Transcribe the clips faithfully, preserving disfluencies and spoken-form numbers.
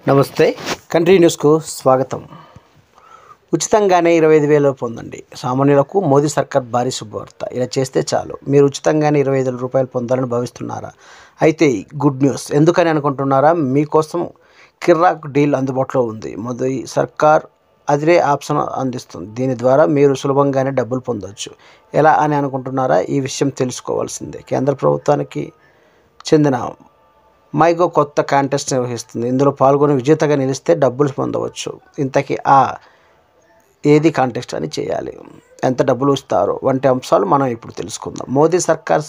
నమస్తే కంట్రీ న్యూస్కు స్వాగతం. ఉచితంగానే ఇరవై ఐదు వేలు పొందండి. సామాన్యులకు మోదీ సర్కార్ భారీ శుభవార్త. ఇలా చేస్తే చాలు, మీరు ఉచితంగానే ఇరవై ఐదు రూపాయలు పొందాలని భావిస్తున్నారా? అయితే గుడ్ న్యూస్. ఎందుకని అనుకుంటున్నారా? మీకోసం కిర్రాక్ డీల్ అందుబాటులో ఉంది. మోదీ సర్కార్ అదిరే ఆప్షన్ అందిస్తుంది. దీని ద్వారా మీరు సులభంగానే డబ్బులు పొందవచ్చు. ఎలా అని అనుకుంటున్నారా? ఈ విషయం తెలుసుకోవాల్సిందే. కేంద్ర ప్రభుత్వానికి చెందిన మైగో కొత్త కాంటెస్ట్ నిర్వహిస్తుంది. ఇందులో పాల్గొని విజేతగా నిలిస్తే డబ్బులు పొందవచ్చు. ఇంతకీ ఆ ఏది కాంటెస్ట్ అని చేయాలి, ఎంత డబ్బులు ఇస్తారో వంటి అంశాలు మనం ఇప్పుడు తెలుసుకుందాం. మోదీ సర్కార్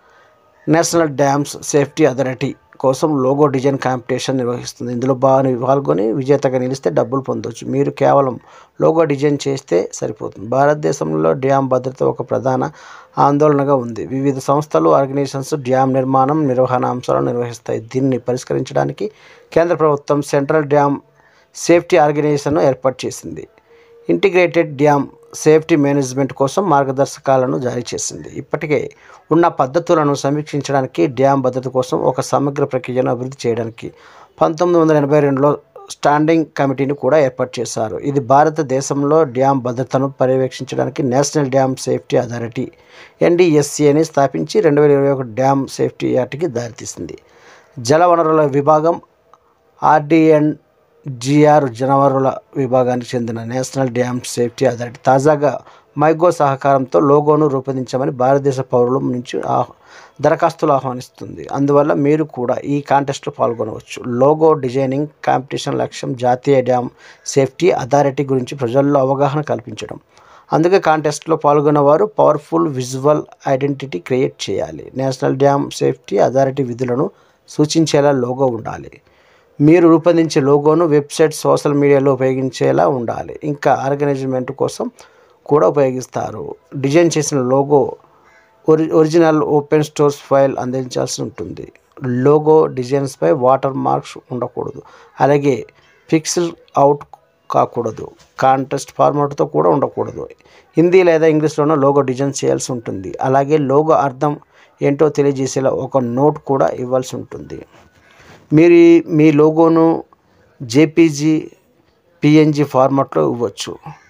నేషనల్ డ్యామ్స్ సేఫ్టీ అథారిటీ కోసం లోగో డిజైన్ కాంపిటీషన్ నిర్వహిస్తుంది. ఇందులో బాగా పాల్గొని విజేతగా నిలిస్తే డబ్బులు పొందవచ్చు. మీరు కేవలం లోగో డిజైన్ చేస్తే సరిపోతుంది. భారతదేశంలో డ్యామ్ భద్రత ఒక ప్రధాన ఆందోళనగా ఉంది. వివిధ సంస్థలు, ఆర్గనైజేషన్స్ డ్యామ్ నిర్మాణం, నిర్వహణ అంశాలను నిర్వహిస్తాయి. దీన్ని పరిష్కరించడానికి కేంద్ర ప్రభుత్వం సెంట్రల్ డ్యామ్ సేఫ్టీ ఆర్గనైజేషన్ను ఏర్పాటు చేసింది. ఇంటిగ్రేటెడ్ డ్యామ్ సేఫ్టీ మేనేజ్మెంట్ కోసం మార్గదర్శకాలను జారీ చేసింది. ఇప్పటికే ఉన్న పద్ధతులను సమీక్షించడానికి, డ్యామ్ భద్రత కోసం ఒక సమగ్ర ప్రక్రియను అభివృద్ధి చేయడానికి పంతొమ్మిది వందల ఎనభై రెండులో స్టాండింగ్ కమిటీని కూడా ఏర్పాటు చేశారు. ఇది భారతదేశంలో డ్యామ్ భద్రతను పర్యవేక్షించడానికి నేషనల్ డ్యామ్ సేఫ్టీ అథారిటీ ఎన్డీఎస్ఏని స్థాపించి రెండు వేల ఇరవై ఒకటి డ్యామ్ సేఫ్టీ యాక్ట్కి దారితీసింది. జలవనరుల విభాగం ఆర్డీఎన్ జిఆర్ జలవనరుల విభాగానికి చెందిన నేషనల్ డ్యామ్ సేఫ్టీ అథారిటీ తాజాగా మైగో సహకారంతో లోగోను రూపొందించమని భారతదేశ పౌరుల నుంచి దరఖాస్తులు ఆహ్వానిస్తుంది. అందువల్ల మీరు కూడా ఈ కాంటెస్ట్లో పాల్గొనవచ్చు. లోగో డిజైనింగ్ కాంపిటీషన్ లక్ష్యం జాతీయ డ్యామ్ సేఫ్టీ అథారిటీ గురించి ప్రజల్లో అవగాహన కల్పించడం. అందుకే కాంటెస్ట్లో పాల్గొన్నవారు పవర్ఫుల్ విజువల్ ఐడెంటిటీ క్రియేట్ చేయాలి. నేషనల్ డ్యామ్ సేఫ్టీ అథారిటీ విధులను సూచించేలా లోగో ఉండాలి. మీరు రూపొందించే లోగోను వెబ్సైట్, సోషల్ మీడియాలో ఉపయోగించేలా ఉండాలి. ఇంకా ఆర్గనైజ్మెంట్ కోసం కూడా ఉపయోగిస్తారు. డిజైన్ చేసిన లోగో ఒరి ఒరిజినల్ ఓపెన్ సోర్స్ ఫైల్ అందించాల్సి ఉంటుంది. లోగో డిజైన్స్పై వాటర్ మార్క్స్ ఉండకూడదు. అలాగే పిక్సెల్ అవుట్ కాకూడదు. కాంటెస్ట్ ఫార్మాట్తో కూడా ఉండకూడదు. హిందీ లేదా ఇంగ్లీష్లోనూ లోగో డిజైన్ చేయాల్సి ఉంటుంది. అలాగే లోగో అర్థం ఏంటో తెలియజేసేలా ఒక నోట్ కూడా ఇవ్వాల్సి ఉంటుంది. మీరు మీ లోగోను జేపీజీ, పిఎన్జీ ఫార్మాట్లో ఇవ్వచ్చు.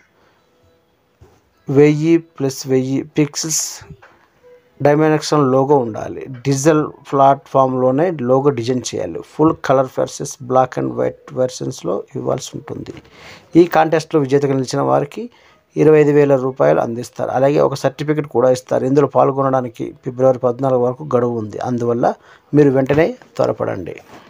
వెయ్యి ప్లస్ వెయ్యి పిక్సెల్స్ డైమెన్షన్ లోగో ఉండాలి. డిజిటల్ ప్లాట్ఫామ్లోనే లోగో డిజైన్ చేయాలి. Full colour versus black and white వెర్షన్స్లో ఇవ్వాల్సి ఉంటుంది. ఈ కాంటెస్ట్లో విజేతగా నిలిచిన వారికి ఇరవై ఐదు వేల రూపాయలు అందిస్తారు. అలాగే ఒక సర్టిఫికెట్ కూడా ఇస్తారు. ఇందులో పాల్గొనడానికి ఫిబ్రవరి పద్నాలుగు వరకు గడువు ఉంది. అందువల్ల మీరు వెంటనే త్వరపడండి.